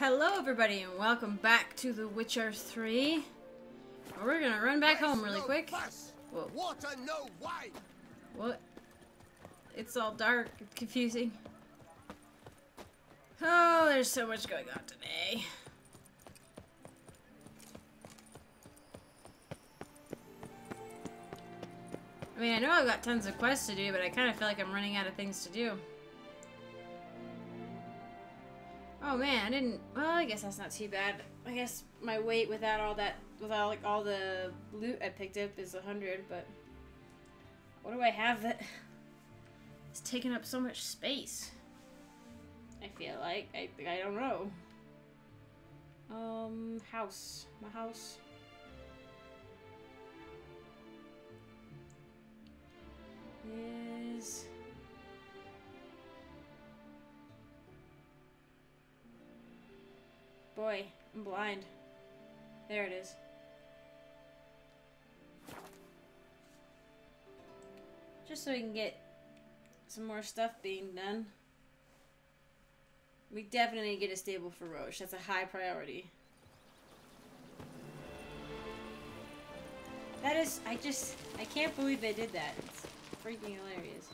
Hello everybody and welcome back to The Witcher 3. We're gonna run back home really quick. Whoa. Water, no wine. What? It's all dark and confusing. Oh, there's so much going on today. I mean, I know I've got tons of quests to do, but I kind of feel like I'm running out of things to do. Oh man, I didn't. Well, I guess that's not too bad. I guess my weight without all that, without like all the loot I picked up is 100. But what do I have that is taking up so much space? I feel like I don't know. House, my house. Is. Boy, I'm blind. There it is. Just so we can get some more stuff being done. We definitely get a stable for Roche. That's a high priority. That is, I can't believe they did that. It's freaking hilarious.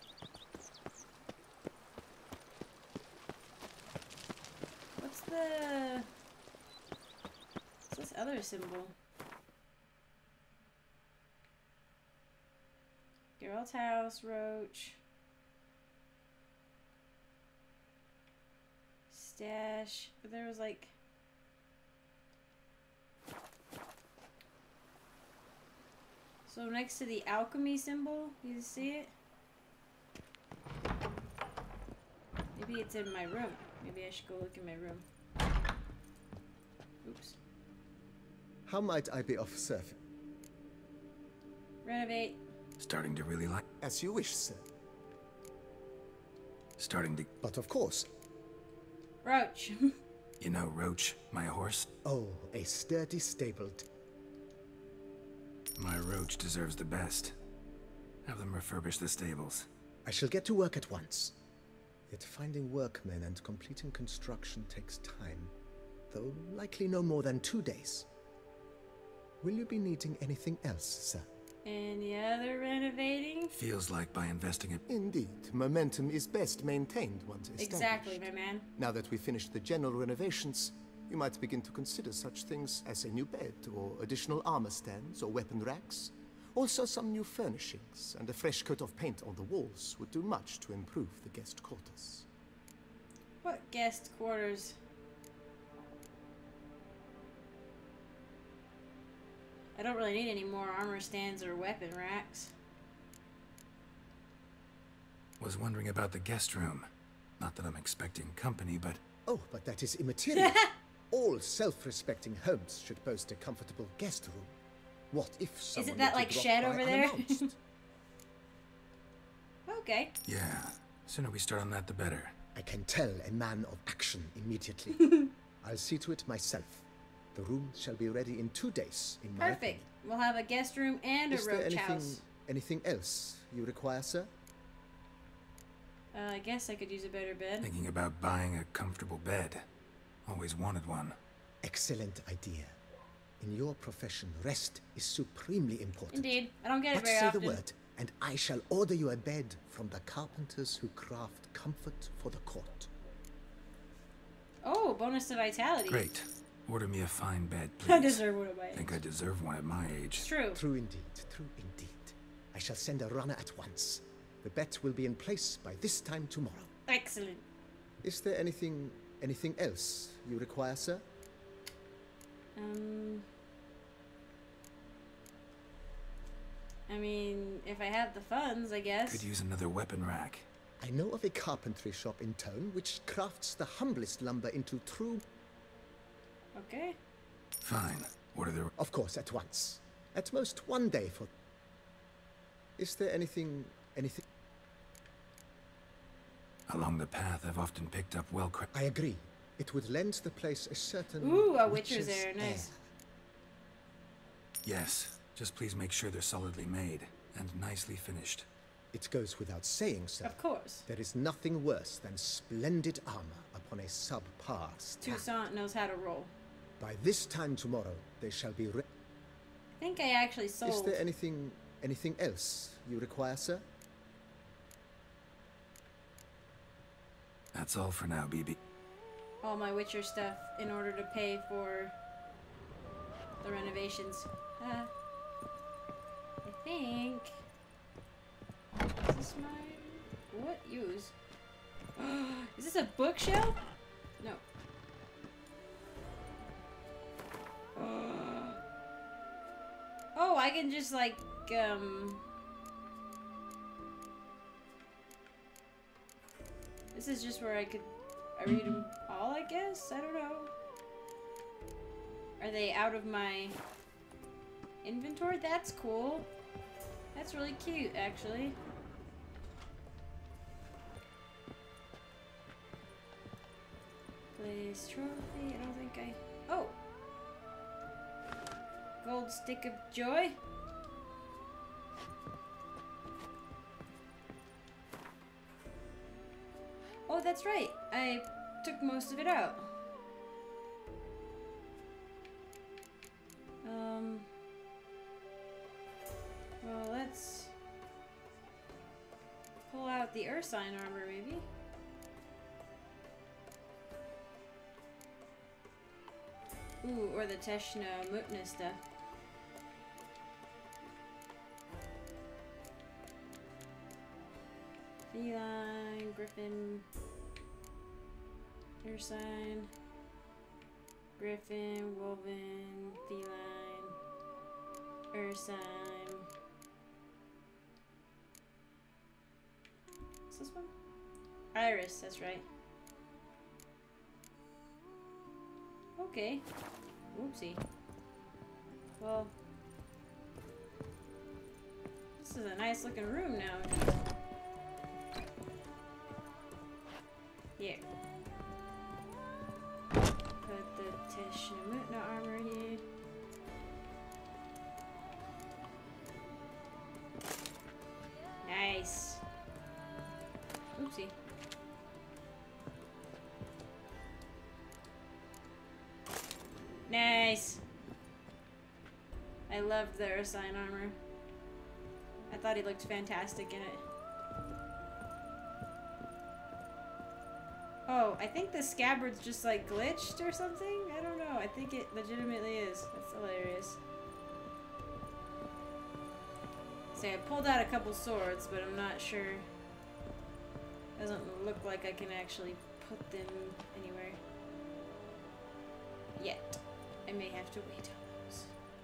What's this other symbol? Geralt's house, Roach. Stash. But there was like... So next to the alchemy symbol, you see it? Maybe it's in my room. Maybe I should go look in my room. Oops. How might I be of service? Renovate. Starting to really like... As you wish, sir. Starting to... But of course. Roach. You know Roach, my horse? Oh, a sturdy stabled. My Roach deserves the best. Have them refurbish the stables. I shall get to work at once. Yet finding workmen and completing construction takes time, though likely no more than 2 days. Will you be needing anything else, sir? Any other renovating? Feels like by investing it... Indeed, momentum is best maintained once established. Exactly, my man. Now that we've finished the general renovations, you might begin to consider such things as a new bed, or additional armor stands, or weapon racks. Also some new furnishings, and a fresh coat of paint on the walls would do much to improve the guest quarters. What guest quarters? I don't really need any more armor stands or weapon racks. Was wondering about the guest room. Not that I'm expecting company, but... Oh, but that is immaterial. All self-respecting homes should boast a comfortable guest room. What if someone Isn't that were to like drop shed by over there? unannounced? Okay. Yeah, sooner we start on that the better. I can tell a man of action immediately. I'll see to it myself. The room shall be ready in 2 days, in my Perfect. opinion. We'll have a guest room and a Is there roach house. anything else you require, sir? I guess I could use a better bed. Thinking about buying a comfortable bed. Always wanted one. Excellent idea. In your profession, rest is supremely important. Indeed. I don't get it But very say often. the word, and I shall order you a bed from the carpenters who craft comfort for the court. Oh, bonus to vitality. Great. Order me a fine bed, please. I deserve one of my I think I deserve one at my age. It's true. True indeed, true indeed. I shall send a runner at once. The bet will be in place by this time tomorrow. Excellent. Is there anything else you require, sir? I mean, if I have the funds, I guess. Could use another weapon rack. I know of a carpentry shop in town which crafts the humblest lumber into true... Okay. Fine. Order the... Of course, at once. At most 1 day for... Is there anything... Along the path, I've often picked up well-crafted... I agree. It would lend the place a certain... Ooh, a witcher's air. Nice. Yes. Just please make sure they're solidly made and nicely finished. It goes without saying, sir. Of course. There is nothing worse than splendid armor upon a subpar staff. Toussaint knows how to roll. By this time tomorrow, they shall be I think I actually sold. Is there anything else you require, sir? That's all for now, BB. all my Witcher stuff in order to pay for the renovations. I think... Is this my... What? Use? Is this a bookshelf? No. Oh, I can just like, This is just where I read them all, I guess? I don't know. Are they out of my inventory? That's cool. That's really cute, actually. Place trophy. I don't think I... Oh! Gold stick of joy. Oh, that's right. I took most of it out. Well, let's pull out the Ursine armor, maybe. Ooh, or the Teshna Mutna stuff. Feline, Griffin, Ursine, Griffin, Woven, Feline, Ursine. What's this one? Iris, that's right. Okay. Oopsie. Well, this is a nice looking room now. Here. Put the Teshna Mutna armor here. Nice. Oopsie. Nice. I loved the Ursine armor. I thought he looked fantastic in it. Oh, I think the scabbard's just like glitched or something? I don't know. I think it legitimately is. That's hilarious. See, I pulled out a couple swords, but I'm not sure. Doesn't look like I can actually put them anywhere yet. I may have to wait on those.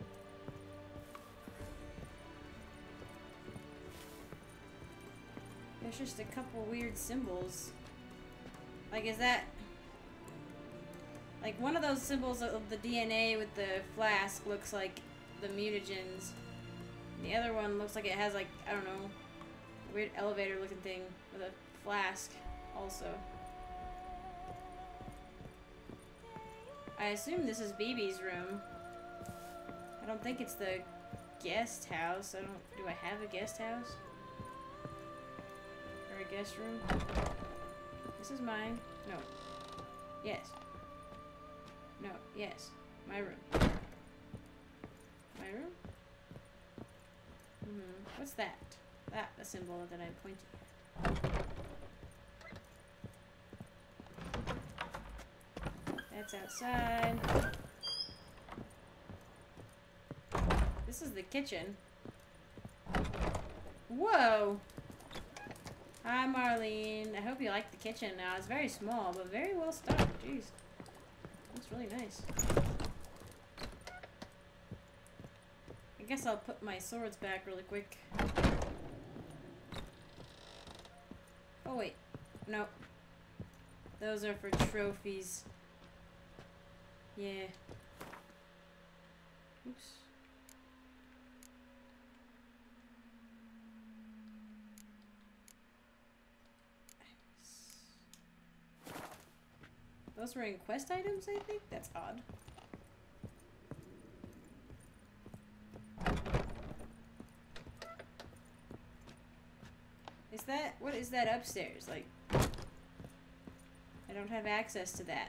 There's just a couple weird symbols. Like, is that... Like, one of those symbols of the DNA with the flask looks like the mutagens. The other one looks like it has, like, I don't know, a weird elevator looking thing with a flask also. I assume this is BB's room. I don't think it's the guest house. Do I have a guest house? Or a guest room? This is mine. No. Yes. No. Yes. My room. My room? What's that? That, the symbol that I'm pointing at. That's outside. This is the kitchen. Whoa! Hi, Marlene. I hope you like the kitchen now. It's very small, but very well stocked. Jeez. Looks really nice. I guess I'll put my swords back really quick. Oh, wait. No. Those are for trophies. Yeah. Oops. Those were in quest items, I think? That's odd. Is that... What is that upstairs? Like... I I don't have access to that.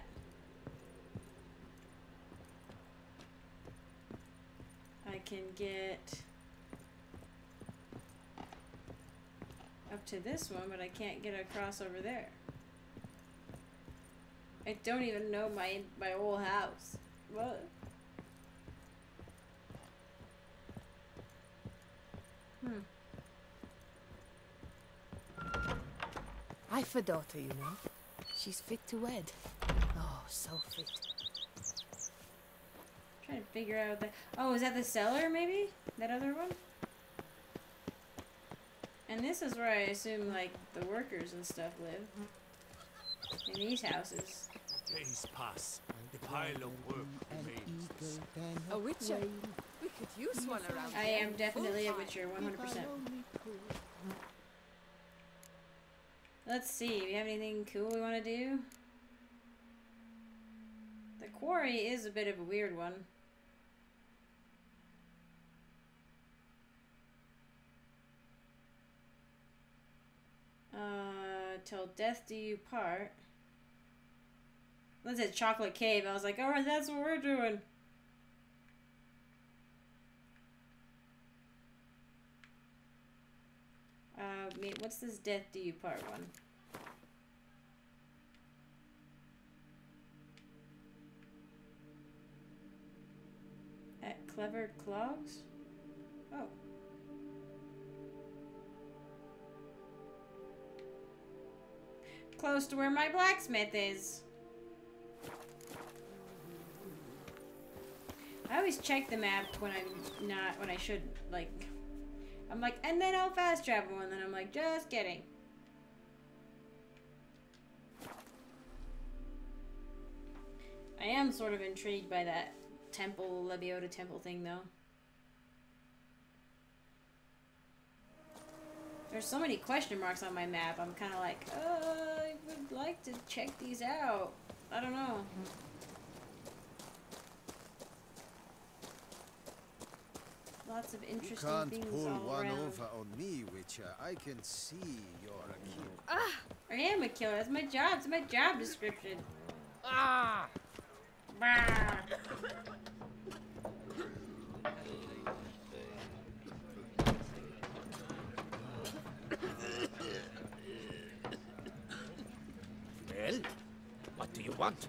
I can get up to this one, but I can't get across over there. I don't even know my whole house. What? I've a daughter, you know. She's fit to wed. Oh, so fit. Trying to figure out the. Oh, is that the cellar? Maybe that other one. And this is where I assume like the workers and stuff live. In these houses. Days pass. The pile of work remains. A witcher. We could use one around I here. am definitely a witcher, 100%. Let's see. Do we have anything cool we want to do? The quarry is a bit of a weird one. Till death do you part. That said chocolate cave. I was like, alright, that's what we're doing. What's this death do you part one? At Clever Clogs? Oh. Close to where my blacksmith is. I always check the map when I'm not, when I shouldn't. Like, I'm like, and then I'll fast travel, and then I'm like, just kidding. I am sort of intrigued by that temple, Lebioda temple thing, though. There's so many question marks on my map. I'm kind of like, I would like to check these out. I don't know. Lots of interesting You things can't pull all one around. over on me, Witcher. I can see you're a killer. Ah, I am a killer. That's my job. It's my job description. Ah! Bah. Well, what do you want?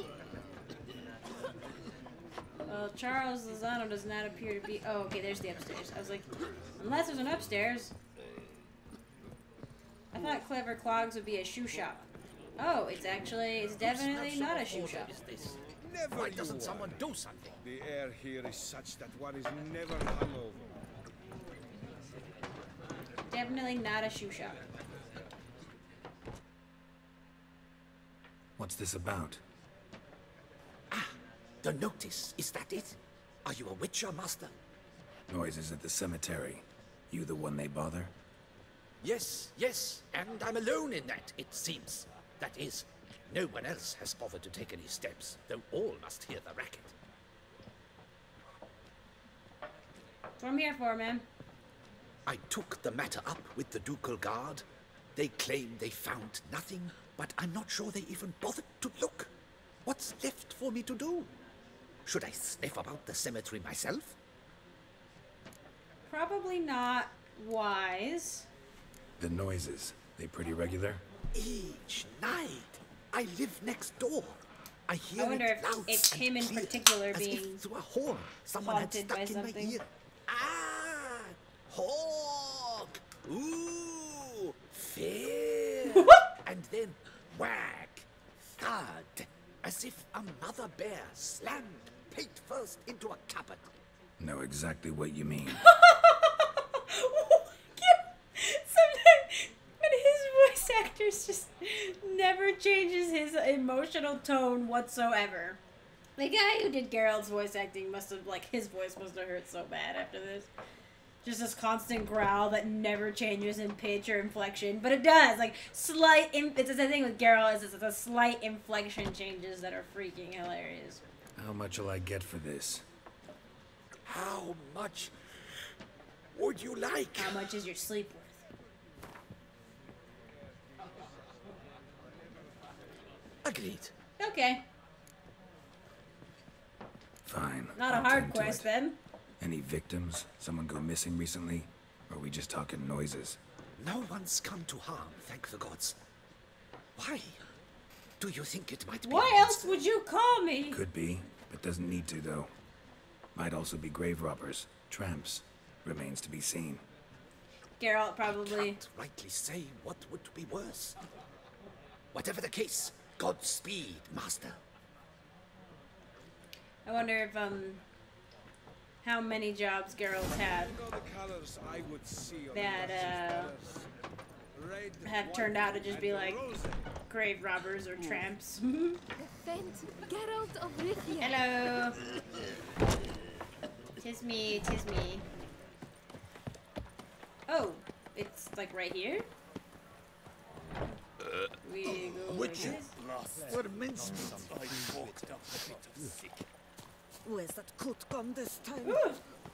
Well, Charles Lozano does not appear to be. Oh, okay, there's the upstairs. I was like, unless there's an upstairs. I thought Clever Clogs would be a shoe shop. Oh, it's definitely not a shoe shop. Is this? Never Why you doesn't are. someone do something? The air here is such that one is never hungover. Definitely not a shoe shop. What's this about? The notice, is that it? Are you a witcher, master? Noises at the cemetery. You the one they bother? Yes, yes, and I'm alone in that, it seems. That is, no one else has bothered to take any steps, though all must hear the racket. That's what I'm here for, man. I took the matter up with the ducal guard. They claim they found nothing, but I'm not sure they even bothered to look. What's left for me to do? Should I sniff about the cemetery myself? Probably not wise. The noises, they pretty regular? Each night, I live next door. I hear I wonder it if loud it's and him in clear, particular as being if through a horn someone had haunted stuck by in something. my ear. Ah, hawk! Ooh, fear! And then whack, thud, as if a mother bear slammed pate first into a cupboard. Know exactly what you mean. Sometimes, but his voice actors just never changes his emotional tone whatsoever. The guy who did Geralt's voice acting must have, like, his voice must have hurt so bad after this. Just this constant growl that never changes in pitch or inflection, but it does. Like, slight, it's the thing with Geralt is it's a slight inflection changes that are freaking hilarious. How much will I get for this? How much would you like? How much is your sleep worth? Agreed. Okay. Fine. Not a I'll hard tend to quest it. then. Any victims? Someone go missing recently? Or are we just talking noises? No one's come to harm, thank the gods. Why? Do you think it might be? Why a else monster? would you call me? Could be, but doesn't need to though. Might also be grave robbers, tramps. Remains to be seen. Geralt probably. Can't rightly say what would be worse. Whatever the case, Godspeed, master. I wonder if how many jobs Geralt's had that have turned out to just be like grave robbers or tramps. Defend Geralt of Rivia. Hello. Tis me, tis me. Oh, it's like right here? We go like this? Where's that coat gone this time? Ooh.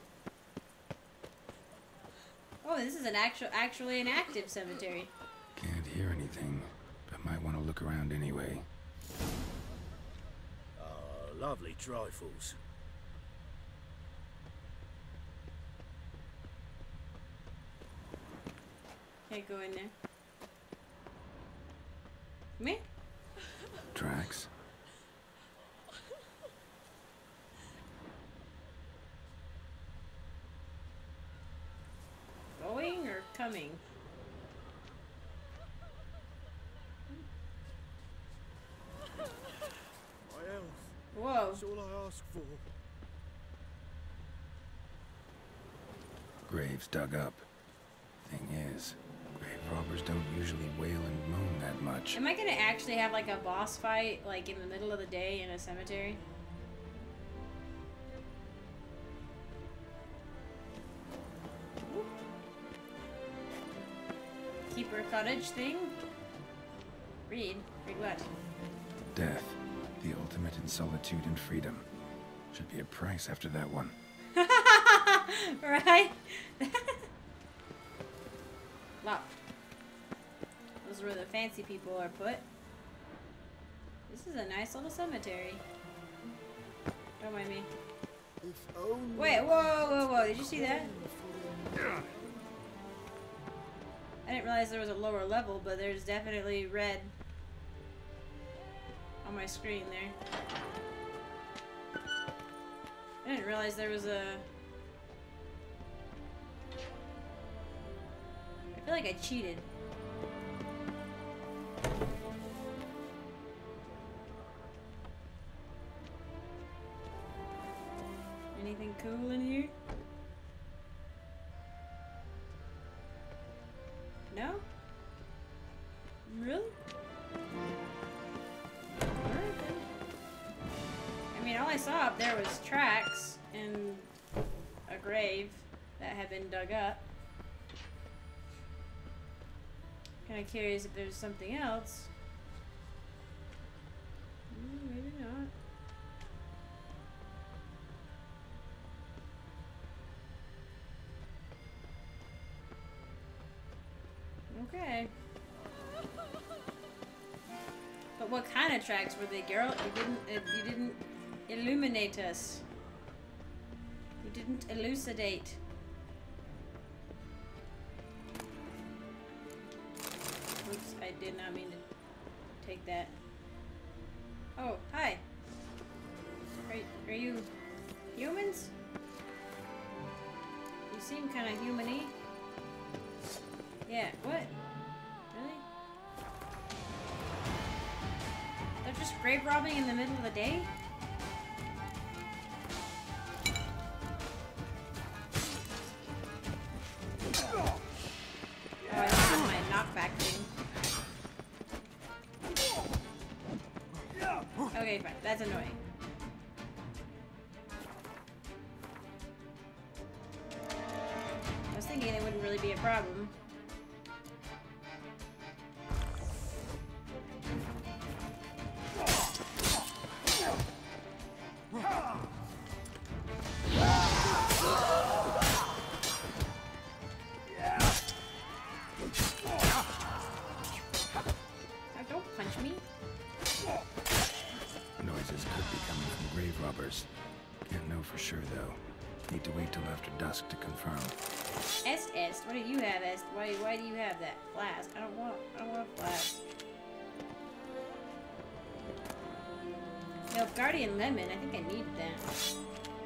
Oh, this is actually an active cemetery. Can't hear anything, but might want to look around anyway. Lovely trifles. Can't go in there. Me? Tracks? Going or coming? My health. Whoa. That's all I ask for. Graves dug up. Thing is, grave robbers don't usually wail and moan that much. Am I gonna actually have like a boss fight like in the middle of the day in a cemetery? Keeper cottage thing? Read? Read what? Death, the ultimate in solitude and freedom. Should be a price after that one. Right? Wow. Those are where the fancy people are put. This is a nice little cemetery. Don't mind me. If only Wait, whoa, whoa, whoa. Did you see that? I didn't realize there was a lower level, but there's definitely red on my screen there. I didn't realize there was a... I feel like I cheated. Anything cool in here? No? Really? Alright then. I mean, all I saw up there was tracks and a grave that had been dug up. Kind of curious if there's something else. Maybe not. Okay. But what kind of tracks were they, Geralt? You didn't illuminate us. You didn't elucidate. Oops, I did not mean to take that. Oh, hi. Are you humans? You seem kind of human-y. Yeah, what? Really? They're just grave robbing in the middle of the day? Oh, I found my knockback thing. Okay, fine. That's annoying. I was thinking it wouldn't really be a problem. Don't punch me. grave robbers. Can't know for sure, though. Need to wait till after dusk to confirm. SS, what do you have, S? Why do you have that? Flask. I don't want a flask. No, Guardian Lemon, I think I need that.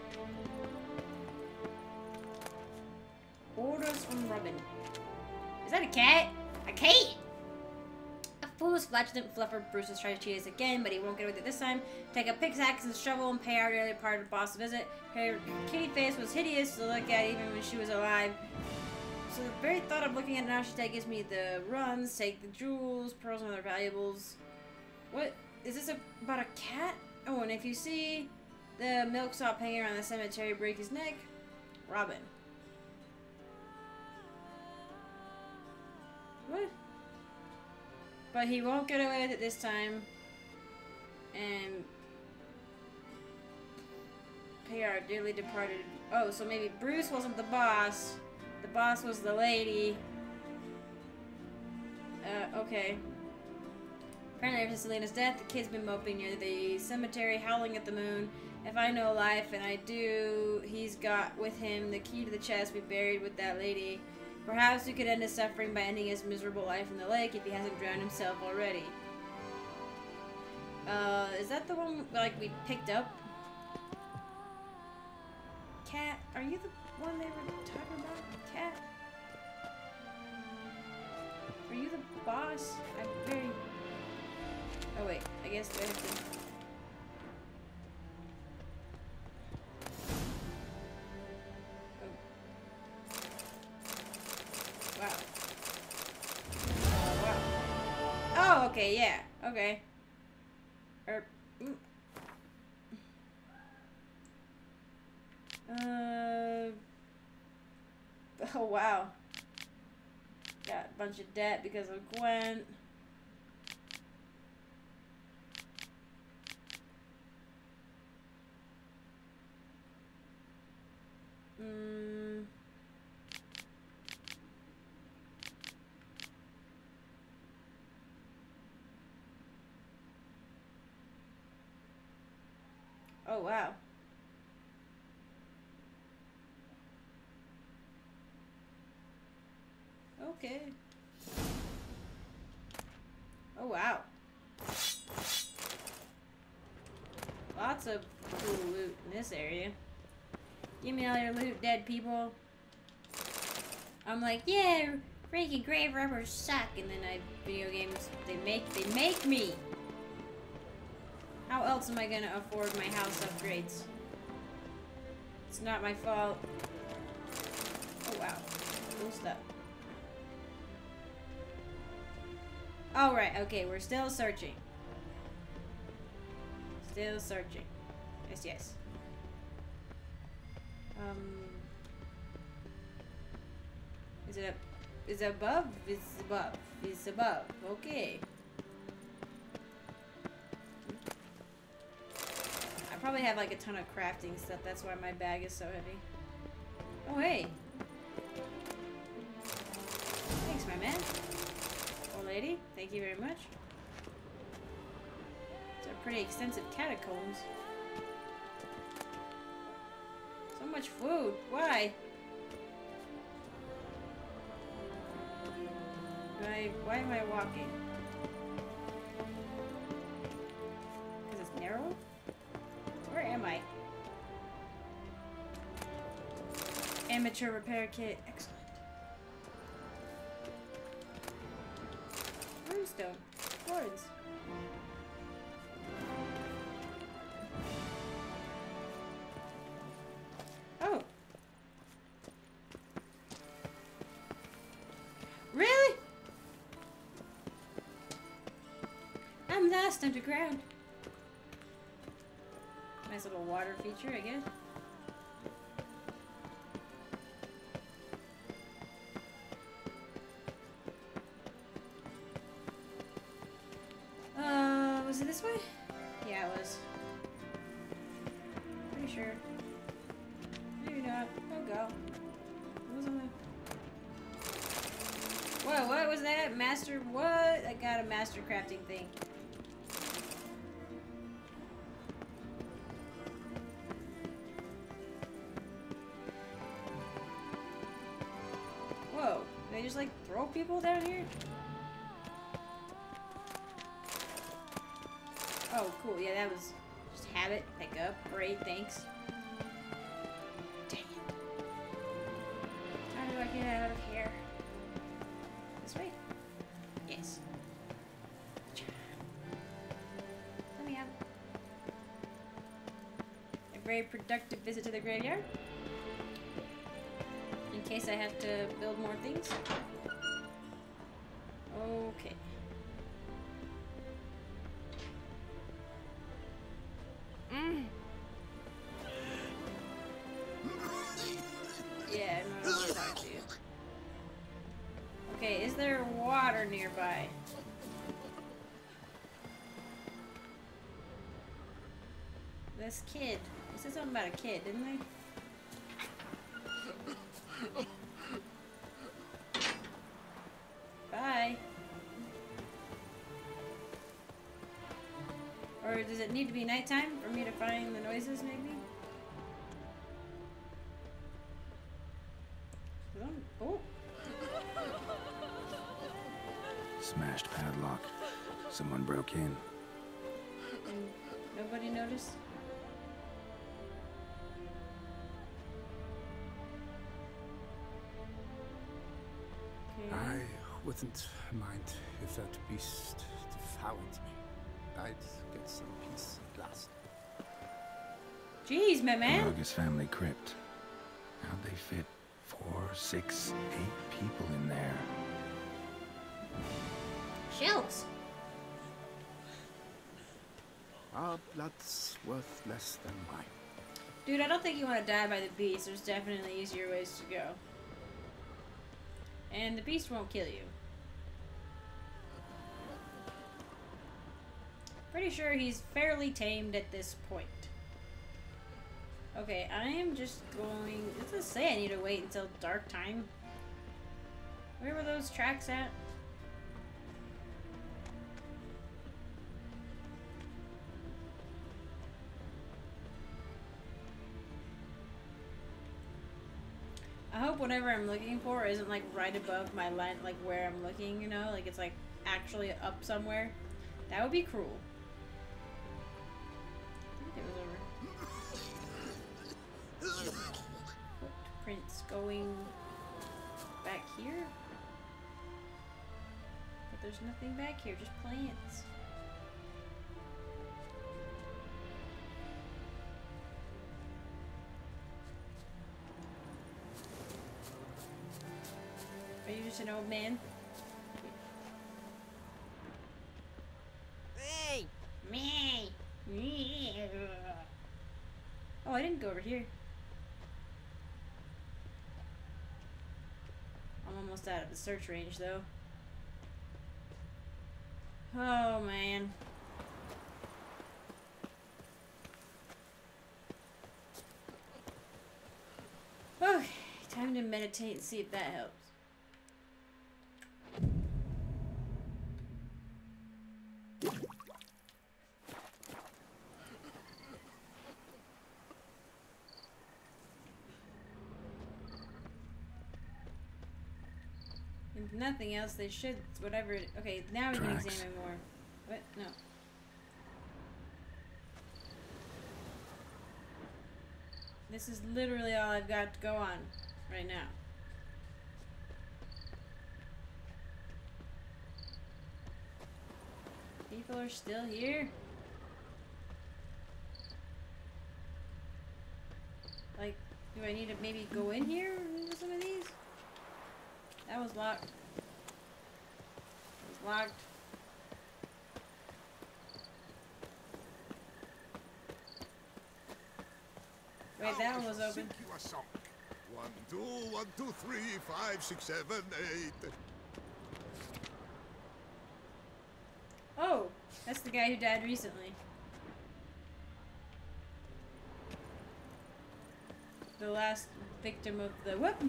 Orders from Robin. Is that a cat? A cat! A foolish, flatulent fluffer. Bruce is trying to cheat us again, but he won't get away with it this time. Take a pickaxe and shovel and pay our early part of the boss visit. Her kitty face was hideous to look at even when she was alive. So the very thought of looking at Nashita gives me the runs, take the jewels, pearls, and other valuables. What? Is this about a cat? Oh, and if you see the milksop hanging around the cemetery, break his neck. Robin. What? But he won't get away with it this time. And pay our dearly departed. Oh, so maybe Bruce wasn't the boss. The boss was the lady. Okay. Apparently after Selena's death, the kid's been moping near the cemetery, howling at the moon. If I know life, and I do, he's got with him the key to the chest we buried with that lady. Perhaps we could end his suffering by ending his miserable life in the lake if he hasn't drowned himself already. Is that the one, like, we picked up? Cat, are you the one they were talking about? Cat? Are you the boss? I'm very... Oh wait, I guess I have to... Oh. Wow. Wow. Oh, okay, yeah. Okay. Oh wow. Got a bunch of debt because of Gwen. Oh wow. Okay. Oh wow. Lots of cool loot in this area. Give me all your loot, dead people. I'm like, yeah, freaking grave robbers suck, and then video games, they make me. How else am I gonna afford my house upgrades? It's not my fault. Oh wow, cool stuff. All right, okay, we're still searching. Still searching. Yes, yes. Is it up? Is it above? It's above. It's above. Okay. I probably have like a ton of crafting stuff. That's why my bag is so heavy. Oh, hey. Thanks, my man. Old lady, thank you very much. It's a pretty extensive catacombs. So much food. Why? Why am I walking? Because it's narrow? Where am I? Amateur repair kit. Excellent. Brimstone. Thorns. Oh. Really? I'm lost underground. Nice little water feature, I guess. Was it this way? Yeah, it was. Pretty sure. Maybe not. Oh, go. What was on there? Whoa, what was that? Master what? I got a master crafting thing. just like throw people down here? Oh, cool. Yeah, that was just habit. Pick up. Great, thanks. Dang it. How do I get out of here? This way? Yes. Let me out. A very productive visit to the graveyard. In case I have to build more things. Okay. Yeah, I'm not gonna talk to you. Okay, is there water nearby? This kid. They said something about a kid, didn't they? Bye. Or does it need to be nighttime for me to find the noises, maybe? Oh. Smashed padlock. Someone broke in. And nobody noticed? Okay. I wouldn't mind if that beast devoured me. I'd get some peace at last. Jeez, my man. August family crypt. How'd they fit 4, 6, 8 people in there? Shells. Our blood's worth less than mine. Dude, I don't think you want to die by the beast. There's definitely easier ways to go. And the beast won't kill you. Pretty sure he's fairly tamed at this point. Okay, I am just going... Does it say I need to wait until dark time? Where were those tracks at? I hope whatever I'm looking for isn't like right above my line, like where I'm looking, you know? Like it's like actually up somewhere. That would be cruel. I think it was over. Footprints going back here? But there's nothing back here, just plants. Are you just an old man? Hey! Me! Oh, I didn't go over here. I'm almost out of the search range, though. Oh, man. Okay, time to meditate and see if that helps. If nothing else, they should, whatever. Okay, now we can Tracks. examine more. What? No. This is literally all I've got to go on right now. People are still here. Like, do I need to maybe go in here into some of these? That was locked. It was locked. Wait, that one was open. You are sunk. 1, 2, 1, 2, 3, 5, 6, 7, 8. Oh, that's the guy who died recently. The last victim of the whoop.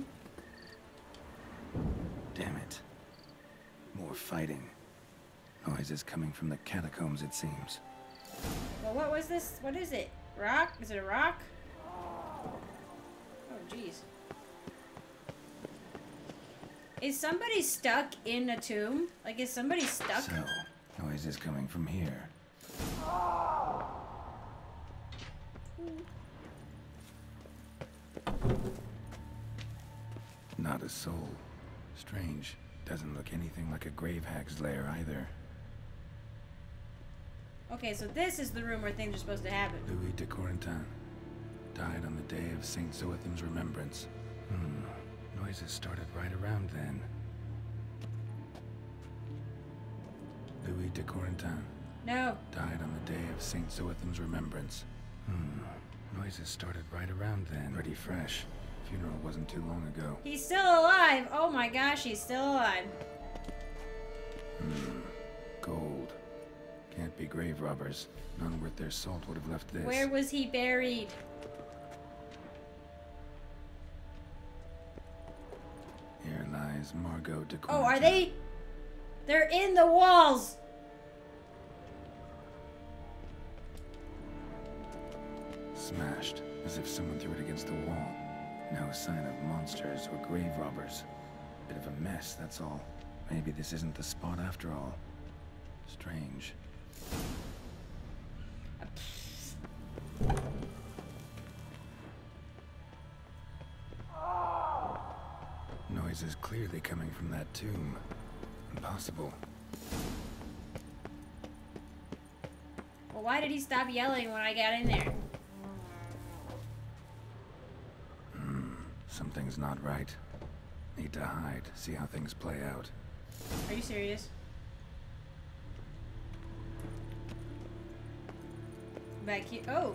Damn it. More fighting. Noises coming from the catacombs, it seems. Well, what was this? What is it? Rock? Is it a rock? Oh, jeez. Is somebody stuck in a tomb? Like, is somebody stuck? So, noise is coming from here. Not a soul. Strange. Doesn't look anything like a grave hag's lair either. Okay, so this is the room where things are supposed to happen. Louis de Corentin died on the day of Saint Zoetham's remembrance. Noises started right around then. Louis de Corentin No. died on the day of Saint Zoetham's remembrance. Noises started right around then. Pretty fresh. Funeral wasn't too long ago. He's still alive. Oh my gosh, he's still alive. Gold. Can't be grave robbers. None worth their salt would have left this. Where was he buried? Here lies Margot de Corentin. Oh, are they? They're in the walls. Smashed, as if someone threw it against the wall. No sign of monsters or grave robbers. Bit of a mess, that's all. Maybe this isn't the spot after all. Strange. Noise is clearly coming from that tomb. Impossible. Well, why did he stop yelling when I got in there? Something's not right. Need to hide, see how things play out. Are you serious? Back here. Oh.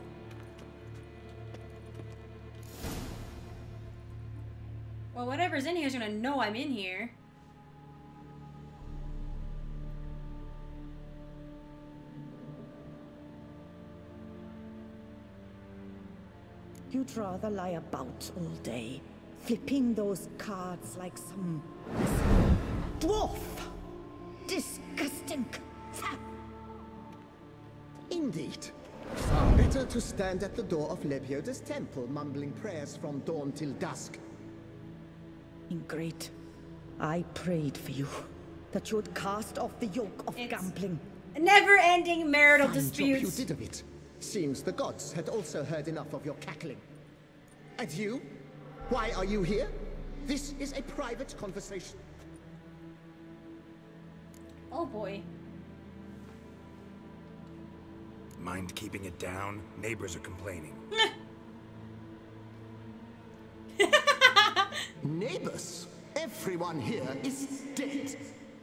Well, whatever's in here is gonna know I'm in here. You'd rather lie about all day, flipping those cards like some dwarf. Disgusting. Indeed. Far better to stand at the door of Lebioda's temple, mumbling prayers from dawn till dusk. Great. I prayed for you, that you would cast off the yoke of gambling. Never-ending marital Fine job disputes. you did of it. Seems the gods had also heard enough of your cackling. And you? Why are you here? This is a private conversation. Oh boy. Mind keeping it down? Neighbors are complaining. Neighbors? Everyone here is dead.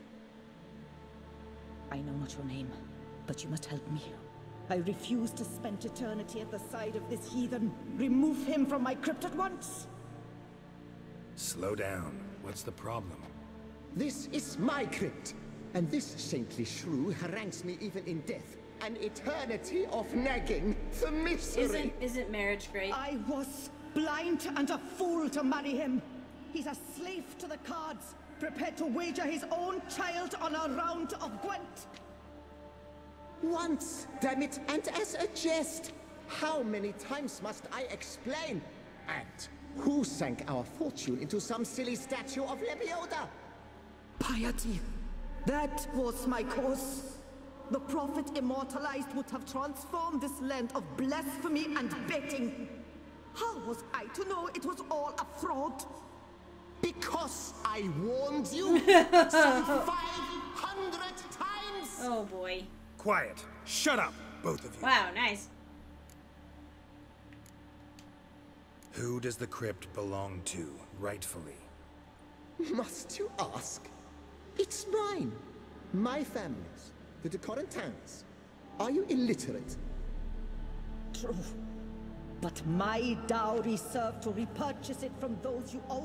I know not your name, but you must help me. I refuse to spend eternity at the side of this heathen. Remove him from my crypt at once. Slow down. What's the problem? This is my crypt, and this saintly shrew harangues me even in death. An eternity of nagging, the misery. Isn't marriage great? I was blind and a fool to marry him. He's a slave to the cards, prepared to wager his own child on a round of Gwent. Once, damn it, and as a jest. How many times must I explain? And who sank our fortune into some silly statue of Lebioda? Piety. That was my cause. The prophet immortalized would have transformed this land of blasphemy and betting. How was I to know it was all a fraud? Because I warned you some 500 times! Oh boy. Quiet. Shut up, both of you. Wow, nice. Who does the crypt belong to, rightfully? Must you ask? It's mine. My family's. The de Corentins. Are you illiterate? True. But my dowry served to repurchase it from those you owed.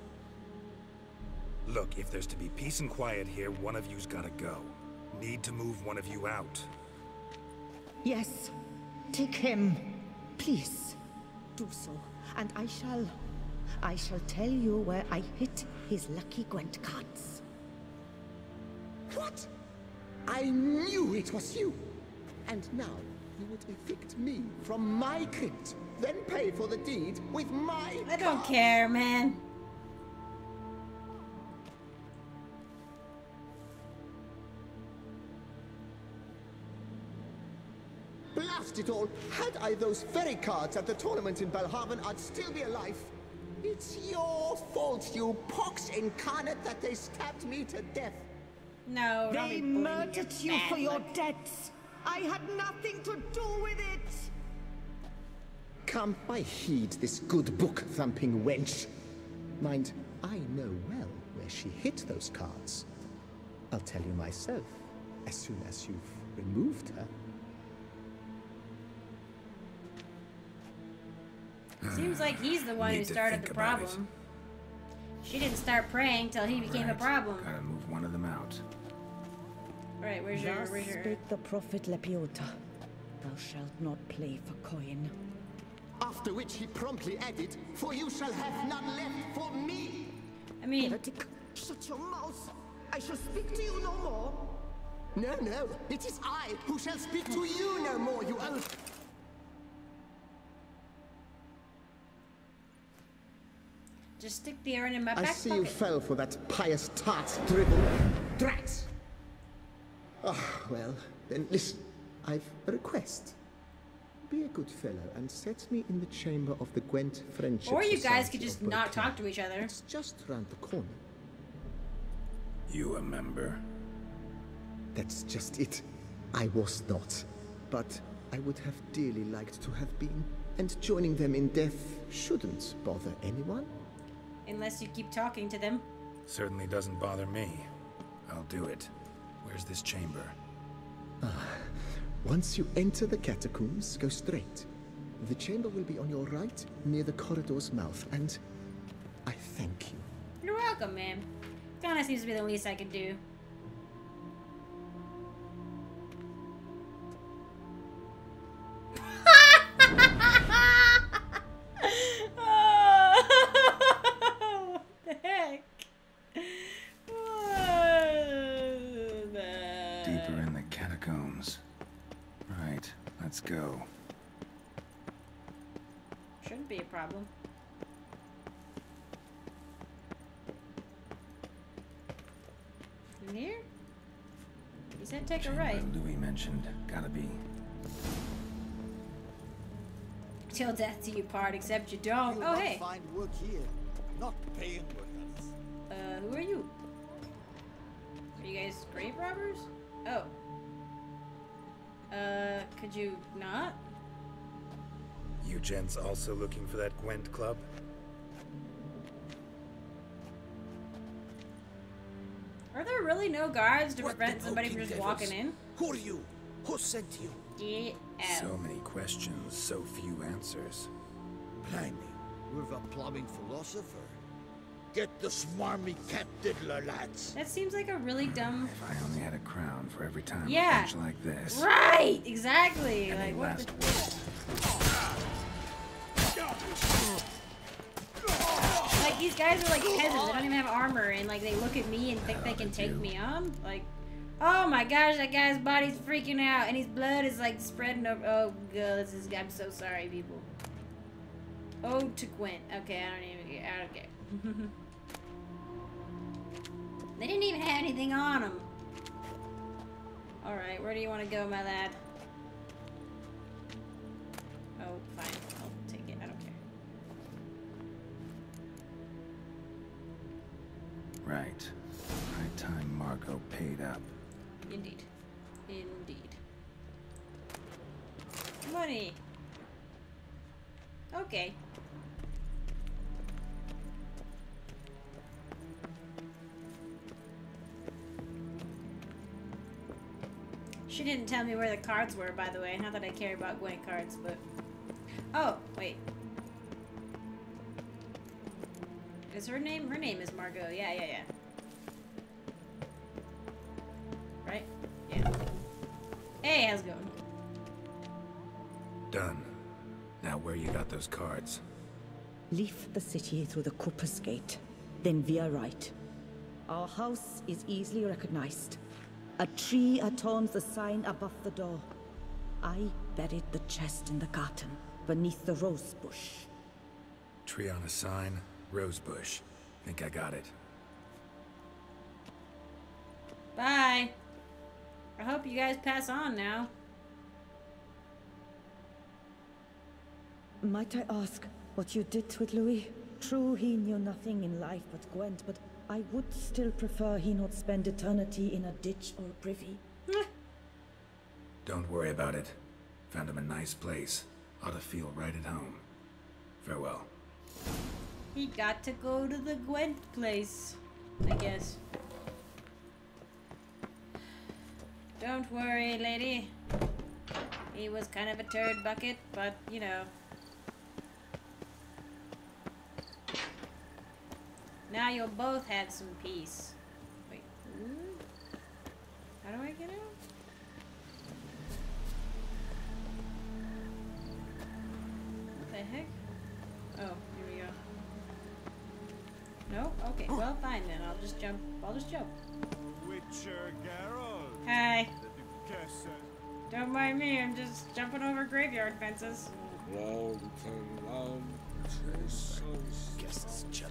Look, if there's to be peace and quiet here, one of you's gotta go. Need to move one of you out. Yes. Take him. Please. Do so. And I shall tell you where I hid his lucky Gwent cards. What? I knew it was you. And now you would evict me from my crypt, then pay for the deed with my I don't care, man. arranged it all. Had I those very cards at the tournament in Belhaven, I'd still be alive. It's your fault, you pox incarnate, that they stabbed me to death. No, don't They be bullying murdered you bad for your luck. debts. I had nothing to do with it. Come, I heed this good book-thumping wench. Mind, I know well where she hid those cards. I'll tell you myself, as soon as you've removed her. Seems like he's the one who Need to started think the about it. problem. She didn't start praying till he became a Right. problem. Gotta move one of them out. Alright, where's Thus your... spake the prophet Lepiota. Thou shalt not play for coin. After which he promptly added, "For you shall have none left for me." I mean, Heretic, shut your mouth. I shall speak to you no more. No, no, it is I who shall speak to you no more, you old... just stick the urn in my I back see pocket. you fell for that pious tart's dribble. Drats! Ah, well, then listen. I've a request. Be a good fellow and set me in the chamber of the Gwent Friendship Or you guys Society could just of not Burkina. talk to each other. It's just round the corner. You a member? That's just it. I was not. But I would have dearly liked to have been. And joining them in death shouldn't bother anyone. Unless you keep talking to them. Certainly doesn't bother me. I'll do it. Where's this chamber? Once you enter the catacombs, go straight. The chamber will be on your right, near the corridor's mouth, and I thank you. You're welcome, man. Kinda seems to be the least I could do. What the heck? What the... Deeper in the catacombs. Right, let's go. Shouldn't be a problem. In here? He said take a Chamber right. Louis mentioned. Gotta be. Till death do you part, except you don't. Oh, hey. Find work here. Not paying workers. Who are you? Are you guys grave robbers? Oh. Could you not? You gents also looking for that Gwent club? Are there really no guards to What prevent the somebody from poking just devils? walking in? Who are you? Who sent you? Get out. So many questions, so few answers. Blimey. We're the plumbing philosopher. Get the smarmy cat diddler, lads. That seems like a really dumb... If I only had a crown for every time Yeah. a bunch like this. Right! Exactly! Any Like, what last the... words? Like, these guys are like peasants. They don't even have armor, and like, they look at me and think they can take me on? Like... Oh my gosh, that guy's body's freaking out, and his blood is like spreading over... Oh god, this is... I'm so sorry, people. Oh, to Gwent. Okay, I don't even get... I don't care. They didn't even have anything on them. Alright, where do you want to go, my lad? Oh, fine. I'll take it. I don't care. Right. Right time Margot paid up. Indeed. Indeed. Money. Okay. She didn't tell me where the cards were, by the way. Not that I care about Gwent cards, but... Oh, wait. Is her name? Her name is Margot. Yeah. Right? Yeah. Hey, how's it going? Done. Now where you got those cards? Leave the city through the Cooper's Gate, then veer right. Our house is easily recognized. A tree adorns the sign above the door. I buried the chest in the garden, beneath the rose bush. Tree on a sign, rosebush. Think I got it. Bye. I hope you guys pass on now. Might I ask what you did with Louis? True, he knew nothing in life but Gwent, but I would still prefer he not spend eternity in a ditch or privy. Don't worry about it. Found him a nice place. Ought to feel right at home. Farewell. He got to go to the Gwent place, I guess. Don't worry, lady. He was kind of a turd bucket, but, you know. Now you'll both have some peace. Wait. Ooh. How do I get out? What the heck? Oh, here we go. No? Okay, well, fine then. I'll just jump. Witcher Geralt. Hi. The Duchess. Don't mind me, I'm just jumping over graveyard fences. Round and round, Guests chirping.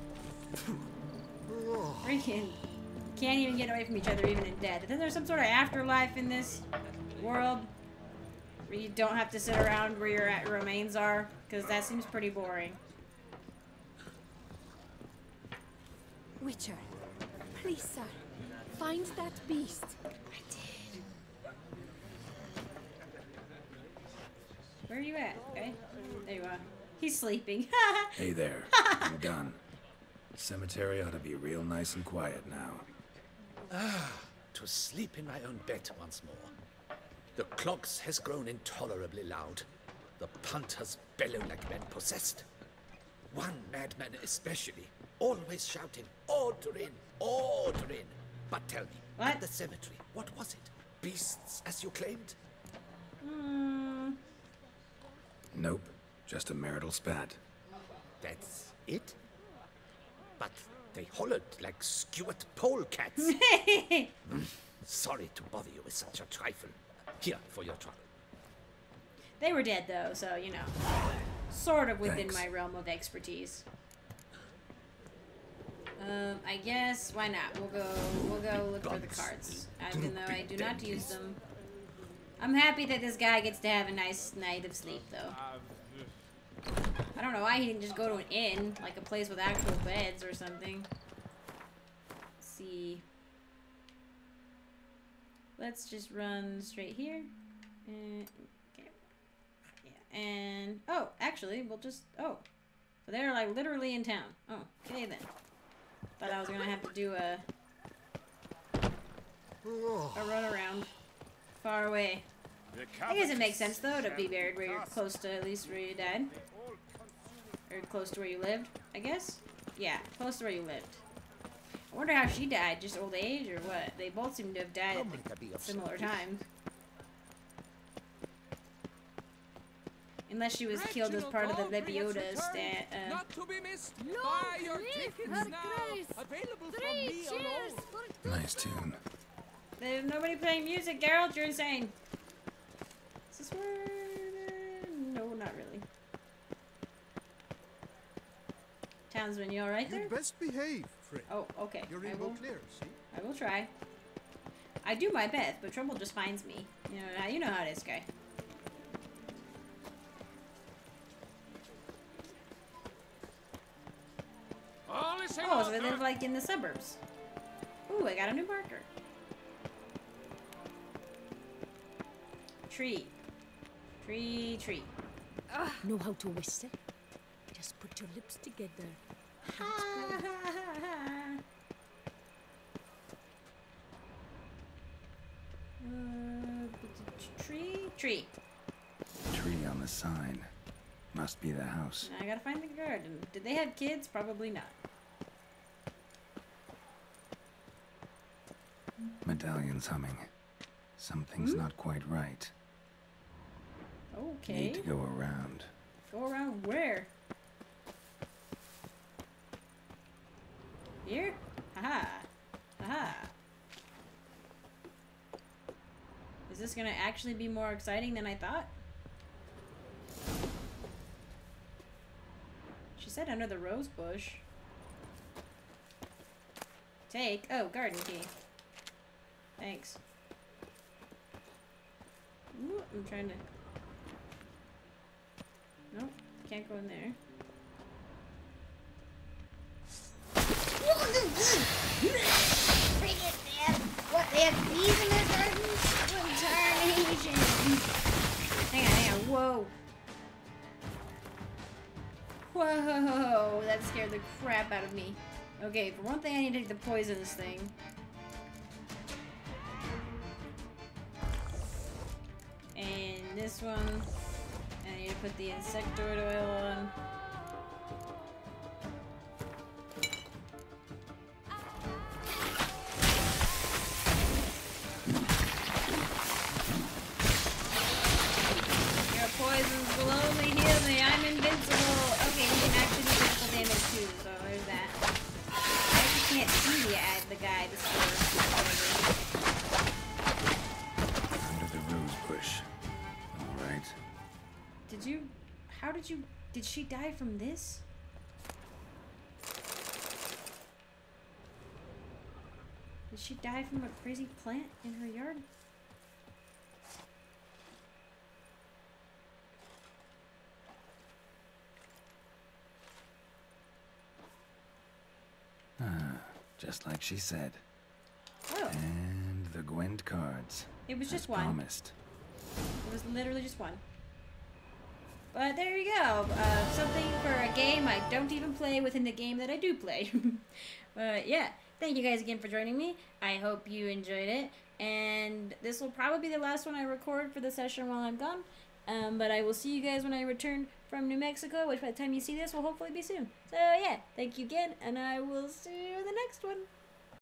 Freaking can't even get away from each other even in death. Isn't there some sort of afterlife in this world where you don't have to sit around where your remains are? Because that seems pretty boring. Witcher, please, sir, find that beast. Where are you at? Okay. There you are. He's sleeping. Hey there. I'm done. Cemetery ought to be real nice and quiet now. To sleep in my own bed once more. The clogs has grown intolerably loud. The punters bellow like men possessed. One madman especially, always shouting, "Order in! Order in!" But tell me, What? at the cemetery, what was it? Beasts, as you claimed? Nope. Just a marital spat. That's it? But they hollered like skewered polecats. Sorry to bother you with such a trifle. Here, for your trouble. They were dead though, so you know. Sort of within Thanks. my realm of expertise. I guess why not? We'll go look for the cards. Even though I do not use them. I'm happy that this guy gets to have a nice night of sleep though. I don't know why he didn't just go to an inn, like a place with actual beds or something. Let's see. Let's just run straight here. And, okay. Yeah, and oh, actually, we'll just so they're like literally in town. Oh, okay then. Thought I was gonna have to do a run around far away. I guess it makes sense though to be buried where you're close to at least where you died. Or close to where you lived, I guess? Yeah, close to where you lived. I wonder how she died, just old age or what? They both seem to have died at similar times. Unless she was killed as part of the Lebioda Not to be missed. Buy your tickets now. Available from me alone. Nice tune. There's nobody playing music, Geralt, you're insane. Is this where... No, not really. Townsman, you alright there? You'd best behave, friend. Oh, okay. You're in Beauclair, see? I will try. I do my best, but trouble just finds me. You know how it is, guy. Oh, so they live like in the suburbs. Ooh, I got a new marker. Tree. Tree, tree. Know how to whistle? Just put your lips together. Tree, tree. Tree on the sign. Must be the house. Now I gotta find the garden. Did they have kids? Probably not. Medallion's humming. Something's not quite right. Okay. Need to go around. Go around where? Here? Haha. Haha. Is this gonna actually be more exciting than I thought? She said under the rose bush. Take. Oh, garden key. Thanks. Ooh, I'm trying to... Nope. can't go in there. What, they have bees in their gardens? Tarnation. Hang on, whoa. Whoa, that scared the crap out of me. Okay, for one thing, I need to take the poisonous thing. And this one, I need to put the insectoid oil on. Your poisons will only heal me. I'm invincible. Okay, we can actually do physical damage too, so there's that. I actually can't see the guy, the sword. Under the rose bush. All right. Did she die from this? Did she die from a crazy plant in her yard? Just like she said. Oh. And the Gwent cards. It was just as one. Promised. It was literally just one. But there you go. Something for a game I don't even play within the game that I do play. But yeah, thank you guys again for joining me. I hope you enjoyed it. And this will probably be the last one I record for the session while I'm gone. But I will see you guys when I return from New Mexico, which by the time you see this will hopefully be soon. So yeah, thank you again, and I will see you in the next one.